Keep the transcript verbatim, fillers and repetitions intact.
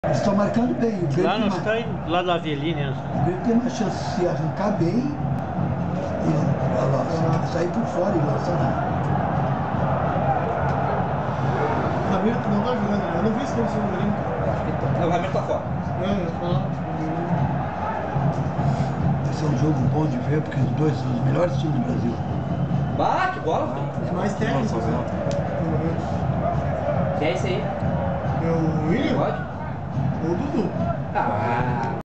Eles estão marcando bem. O Grêmio Lá não tem está uma... lá da Avelina. O Grêmio tem uma chance de se arrancar bem e olha lá, sair por fora e lançar nada. O Ramiro não tá jogando, eu não vi esse tempo no Grêmio. O Ramiro tá fora. É, eu falar. Esse é um jogo bom de ver porque os dois são os melhores times do Brasil. Bah, que bola, filho. Os mais técnicos, né? Que é esse aí? É o William? Pode? Ou o Dudu? Ah.